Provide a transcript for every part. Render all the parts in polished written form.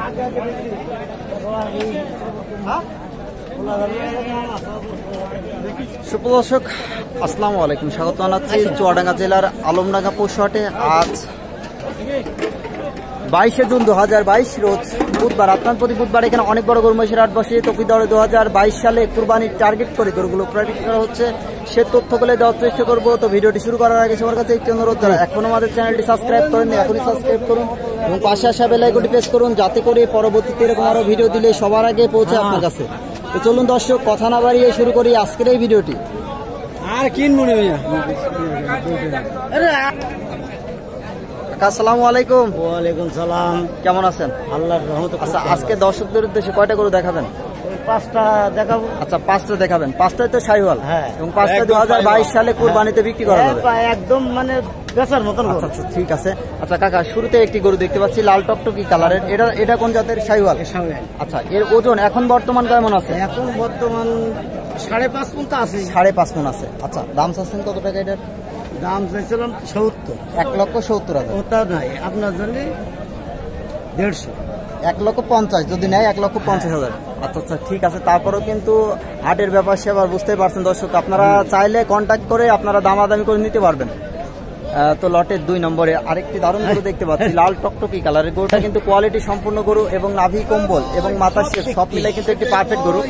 সুপ্রদর্শক আসসালামু আলাইকুম, স্বাগত জানাচ্ছি চুয়াডাঙ্গা জেলার আলমডাঙ্গা পশুহাটে। আজ 22শে জুন 2022 রোজ বুধবার। আপনার প্রতি বুধবার এখানে অনেক বড় গরু মহিষের হাট বসে। তকি দরে 2022 সালে কুরবানির টার্গেট করে গরুগুলো প্রাইভেট করা হচ্ছে, সে তথ্যগুলো দেওয়ার চেষ্টা করবো। তো ভিডিওটি শুরু করার আগে সবার কাছে একটি অনুরোধ, যারা এখনো আমাদের চ্যানেলটি সাবস্ক্রাইব করেননি এখনই সাবস্ক্রাইব করুন এবং পাশে আসা বেল আইকনটি প্রেস করুন, যাতে করে পরবর্তীতে এরকম আরো ভিডিও দিলে সবার আগে পৌঁছে আপনার কাছে। তো চলুন দর্শক, কথা না বাড়িয়ে শুরু করি আজকের এই ভিডিওটি। আর কিনবো না আসসালামু আলাইকুম। ওয়ালাইকুম সালাম। কেমন আছেন? আল্লাহর রহমতে। আচ্ছা, আজকে দর্শকদের উদ্দেশ্যে কয়টা গরু দেখাবেন? 5টা দেখাবো। আচ্ছা, 5টা দেখাবেন। 5টাই তো শাহিওয়াল। হ্যাঁ, এবং 5টা 2022 সালে কুরবানিতে বিক্রি করা যাবে একদম মানে বেচার মতন। আচ্ছা আচ্ছা, ঠিক আছে। আচ্ছা কাকা, শুরুতে একটি গরু দেখতে পাচ্ছি লাল টকটকি কালারের, এটা কোন জাতের? শাহিওয়াল। আচ্ছা, এর ওজন এখন বর্তমান কেমন আছে? এখন বর্তমান 5.5 মণ আছে। 5.5 মণ আছে। আচ্ছা, দাম চাচ্ছেন কত টাকা এটার? দাম চাইছিলাম 70। 1,70,000। ওটা নাই আপনার জন্য 150। 1,50,000 যদি নেয় 1,50,000। আচ্ছা আচ্ছা, ঠিক আছে। তারপরেও কিন্তু হাটের ব্যাপার সেবার বুঝতেই পারছেন দর্শক, আপনারা চাইলে কন্ট্যাক্ট করে আপনারা দামাদামি করে নিতে পারবেন। তো লটের 2 নম্বরে আরেকটি দারুণ গরু দেখতে পাচ্ছি, লাল টকটকি কালারের গরুটা কিন্তু কোয়ালিটি সম্পূর্ণ গরু এবং নাভি কম্বল এবং মাথার শেপ সব মিলে কিন্তু একটি পারফেক্ট গরু।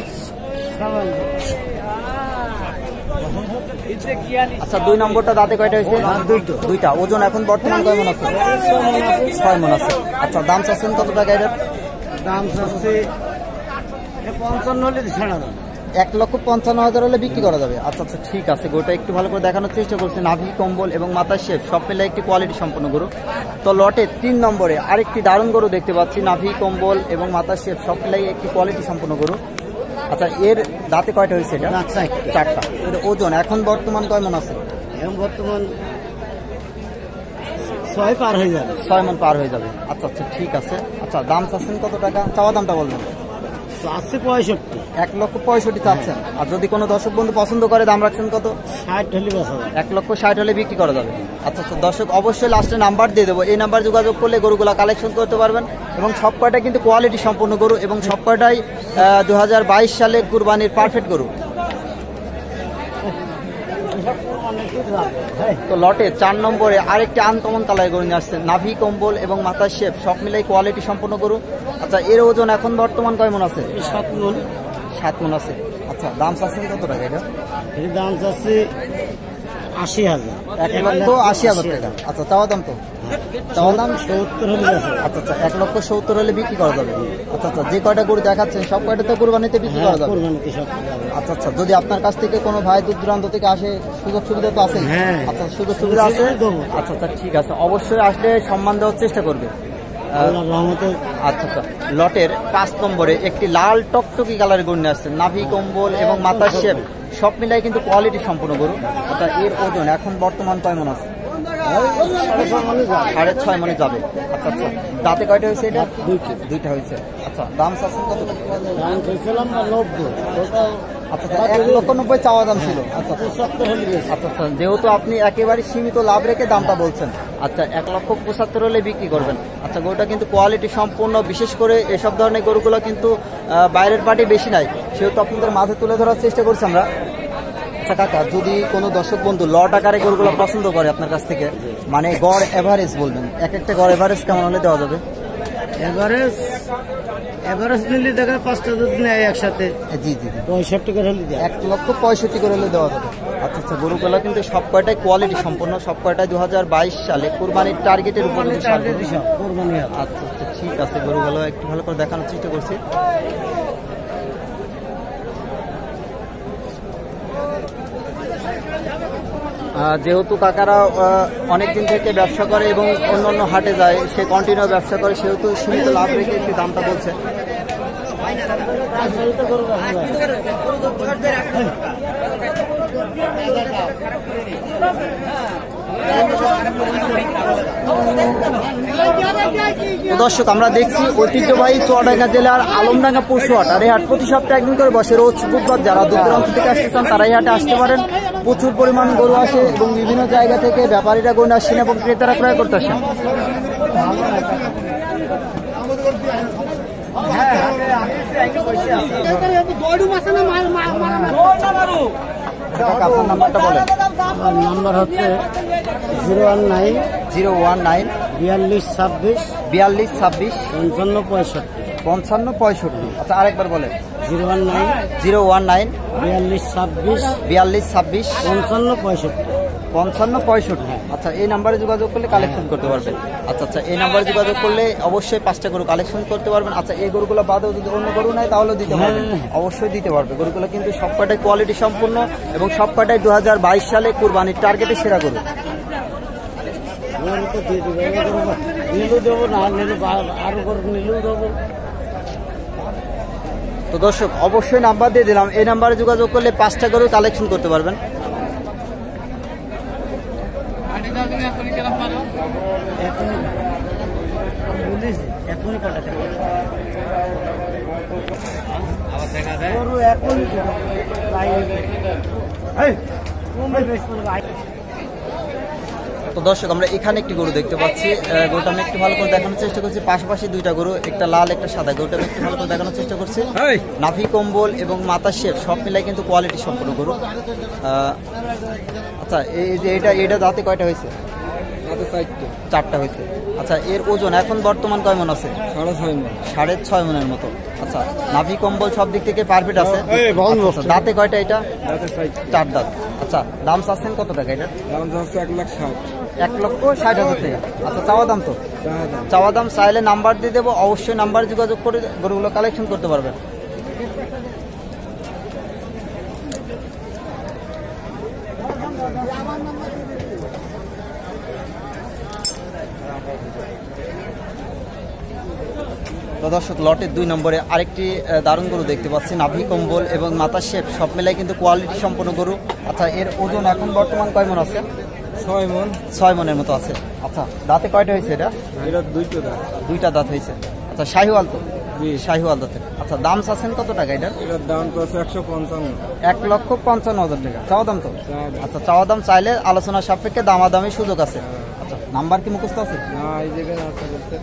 আচ্ছা, 2 নম্বরটা দাঁতে কয়টা হয়েছে? দুইটা। ওজন এখন বর্তমান কেমন আছে? 6 মণ আছে। আচ্ছা, দাম চাচ্ছেন কত টাকা এটার? দাম চাচ্ছে 55 হলে ছাড়া দাম। 1,55,000 হলে বিক্রি করা যাবে। আচ্ছা আচ্ছা, ঠিক আছে। গরুটা একটু ভালো করে দেখানোর চেষ্টা করছে, নাভি কম্বল এবং মাথার শেপ সব মিলে একটি কোয়ালিটি সম্পন্ন গরু। তো লটে 3 নম্বরে আরেকটি দারুণ গরু দেখতে পাচ্ছি, নাভি কম্বল এবং মাথার শেপ সব মিলে একটি কোয়ালিটি সম্পন্ন গরু। আচ্ছা, এর দাঁতে কয়টা হয়েছে? এটা 4টা। এর ওজন এখন বর্তমান কেমন আছে? এখন বর্তমান 6 পার হয়ে যাবে। 6 মণ পার হয়ে যাবে। আচ্ছা আচ্ছা, ঠিক আছে। আচ্ছা, দাম চাচ্ছেন কত টাকা? চাওয়া দামটা বলবেন। আছে 65। 1,65,000 চাচ্ছেন। আর যদি কোনো দর্শক বন্ধু পছন্দ করে দাম রাখছেন কত? 60 হলে বেচা যাবে। 1,60,000 হলে বিক্রি করা যাবে। আচ্ছা আচ্ছা, দর্শক অবশ্যই লাস্টে নাম্বার দিয়ে দেবো, এই নাম্বার যোগাযোগ করলে গরুগুলা কালেকশন করতে পারবেন। এবং সব কয়টা কিন্তু কোয়ালিটি সম্পূর্ণ গরু এবং সব কয়টাই 2022 সালে কুরবানির পারফেক্ট গরু। তো লটে 4 নম্বরে আরেকটি আনকমন কালার গরু নিয়ে আসছে, নাভি কম্বল এবং মাথার শেপ সব মিলাই কোয়ালিটি সম্পন্ন গরু। আচ্ছা, এর ওজন এখন বর্তমান কেমন আছে? 7 মণ। 7 মণ আছে। আচ্ছা, দাম চাচ্ছেন কত টাকা এটা? এর দাম চাচ্ছে 80,000। 1,80,000 টাকা। আচ্ছা, চাওয়া দাম তো? চাওয়া দাম 70 হলে বেচা। আচ্ছা আচ্ছা, 1,70,000 হলে বিক্রি করা যাবে। আচ্ছা আচ্ছা, যে কয়টা গরু দেখাচ্ছেন সব কয়টা তো কুরবানিতে বিক্রি করা যাবে। আচ্ছা আচ্ছা, যদি আপনার কাছ থেকে কোনো ভাই দূর দূরান্ত থেকে আসে সুযোগ সুবিধা তো আছে? আচ্ছা, সুযোগ সুবিধা আছে। আচ্ছা আচ্ছা, ঠিক আছে। অবশ্যই আসলে সম্মান দেওয়ার চেষ্টা করবে। আচ্ছা আচ্ছা, লটের 5 নম্বরে একটি লাল টকটকি কালারের গরু নিয়ে আসছেন, নাভি কম্বল এবং মাথার শেপ সব মিলাই কিন্তু কোয়ালিটি সম্পূর্ণ গরু। আচ্ছা, এর ওজন এখন বর্তমান কেমন আছে? 6.5 মণে যাবে। আচ্ছা আচ্ছা, দাঁতে কয়টা হয়েছে এটা? 2টা হয়েছে। আচ্ছা, দাম চাচ্ছেন কত? দাম চাইছিলাম 90। আচ্ছা আচ্ছা, 1,90,000 চাওয়া দাম ছিল। আচ্ছা আচ্ছা, আচ্ছা, যেহেতু আপনি একেবারে সীমিত লাভ রেখে দামটা বলছেন, আচ্ছা 1,75,000 হলে বিক্রি করবেন। আচ্ছা, গরুটা কিন্তু কোয়ালিটি সম্পূর্ণ, বিশেষ করে এসব ধরনের গরুগুলো কিন্তু বাইরের পার্টি বেশি নাই, সেহেতু আপনাদের মাঝে তুলে ধরার চেষ্টা করছি আমরা। আচ্ছা কাকা, যদি কোনো দর্শক বন্ধু লট আকারে গরুগুলো পছন্দ করে আপনার কাছ থেকে, মানে গড় এভারেজ বলবেন, এক একটা গড় এভারেজ কেমন হলে দেওয়া যাবে? এভারেজ নিলে দেখা 5টা যদি নেয় একসাথে। জি জি, 65 করে হলে 1,65,000 করে হলে দেওয়া যাবে। আচ্ছা আচ্ছা, গরুগুলো কিন্তু সব কয়টাই কোয়ালিটি সম্পন্ন, সব কয়টাই 2022 সালে কুরবানির টার্গেটের উপর। আচ্ছা আচ্ছা, ঠিক আছে। গরুগুলো একটু ভালো করে দেখানোর চেষ্টা করছি। যেহেতু কাকারা অনেকদিন থেকে ব্যবসা করে এবং অন্য হাটে যায়, সে কন্টিনিউ ব্যবসা করে, সেহেতু সীমিত লাভ রেখে একটি দামটা বলছে। দর্শক, আমরা দেখছি ঐতিহ্যবাহী চুয়াডাঙ্গা জেলার আলমডাঙ্গা পশুহাট, আর এই হাট প্রতি সপ্তাহে একদিন করে বসে, রোজ বুধবার। যারা দূর দূরান্ত থেকে আসতে চান তারা এই হাটে আসতে পারেন। প্রচুর পরিমাণ গরু আসে এবং বিভিন্ন জায়গা থেকে ব্যাপারীরা গরু আসেন এবং ক্রেতারা ক্রয় করতে আসেন। আপনার নাম্বারটা বলেন। আমার নাম্বার হচ্ছে 019 019 42 26 42 26 55 65। 55 65। আচ্ছা আরেকবার বলেন। 019 019 42 26 42 26 55 65। 55 65। আচ্ছা এই নাম্বারে যোগাযোগ করলে কালেকশন করতে পারবেন। আচ্ছা আচ্ছা এই নাম্বারে যোগাযোগ করলে অবশ্যই 5টা গরু কালেকশন করতে পারবেন। আচ্ছা এই গরুগুলো বাদেও যদি অন্য গরু নেয় তাহলেও দিতে পারবেন, অবশ্যই দিতে পারবে। গরুগুলো কিন্তু সবকটাই কোয়ালিটি সম্পূর্ণ এবং সবকটাই 2022 সালে কুরবানির টার্গেটে সেরা গরু। নিলেও দেবো, না নিলে আরো করে নিলেও দেবো। তো দর্শক অবশ্যই নাম্বার দিয়ে দিলাম, এই নাম্বারে যোগাযোগ করলে 5টা গরু কালেকশন করতে পারবেন। তো দর্শক আমরা এখানে একটি গরু দেখতে পাচ্ছি, গরুটা আমি একটু ভালো করে দেখানোর চেষ্টা করছি। পাশাপাশি দুইটা গরু, একটা লাল একটা সাদা, গরুটা আমি একটু ভালো করে দেখানোর চেষ্টা করছি। নাভি কম্বল এবং মাথা শেপ সব মিলাই কিন্তু কোয়ালিটি সম্পূর্ণ গরু। আচ্ছা এই যে এটা দাঁতে কয়টা হয়েছে? 4টা হয়েছে। আচ্ছা এর ওজন এখন বর্তমান কয় মন আছে? 6.5 মনের মতো। আচ্ছা নাভি কম্বল সব দিক থেকে পারফেক্ট আছে। আচ্ছা, দাঁতে কয়টা এটা? 4 দাঁত। আচ্ছা দাম চাচ্ছেন কত টাকা এটা? 1,60,000 টাকা। আচ্ছা চাওয়া দাম তো? চাওয়া দাম। চাইলে নাম্বার দিয়ে দেবো, অবশ্যই নাম্বার যোগাযোগ করে গরুগুলো কালেকশন করতে পারবেন। তো দর্শক লটের 2 নম্বরে আরেকটি দারুণ গরু দেখতে পাচ্ছি, নাভি কম্বল এবং মাথা শেপ সব মিলাই কিন্তু কোয়ালিটি সম্পন্ন গরু। আচ্ছা এর ওজন এখন বর্তমান কয় মন আছে? 6 মনের মতো আছে। আচ্ছা দাঁতে কয়টা হয়েছে এটা? দুইটা দাঁত হয়েছে। আচ্ছা শাহিওয়াল তো? শাহিওয়াল দাঁতে। আচ্ছা দাম চাচ্ছেন কত টাকা এটা? এটার দাম তো আছে 155। 1,55,000 টাকা চাওয়া দাম তো? আচ্ছা চাওয়া দাম, চাইলে আলোচনা সাপেক্ষে দামাদামি সুযোগ আছে। আচ্ছা নাম্বার কি মুখস্থ আছে? না এই জায়গায় আছে বলতে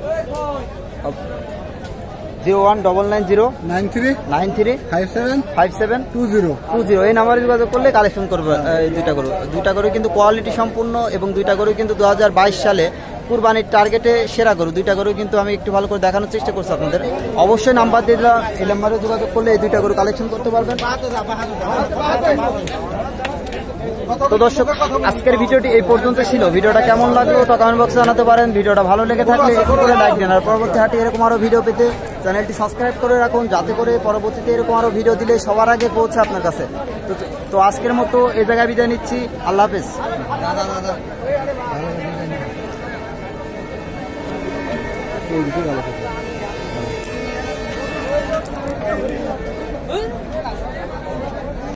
01990 93 93 57 57 20 20 এই নাম্বারে যোগাযোগ করলে কালেকশন করবে। এই দুইটা গরু কিন্তু কোয়ালিটি সম্পূর্ণ এবং দুইটা গরু কিন্তু 2022 সালে কুরবানির টার্গেটে সেরা গরু। দুইটা গরু কিন্তু আমি একটু ভালো করে দেখানোর চেষ্টা করছি আপনাদের। অবশ্যই নাম্বার দিয়ে দিলাম, এই নাম্বারে যোগাযোগ করলে এই দুইটা গরু কালেকশন করতে পারবেন। তো দর্শক আজকের ভিডিওটি এই পর্যন্ত ছিল। ভিডিওটা কেমন লাগলো তা কমেন্ট বক্সে জানাতে পারেন। ভিডিওটা ভালো লেগে থাকলে একটু করে লাইক দেন, আর পরবর্তী হাটে এরকম আরো ভিডিও পেতে চ্যানেলটি সাবস্ক্রাইব করে রাখুন, যাতে করে পরবর্তীতে এরকম আরো ভিডিও দিলে সবার আগে পৌঁছে আপনার কাছে। তো আজকের মতো এই জায়গায় বিদায় নিচ্ছি। আল্লাহ হাফেজ।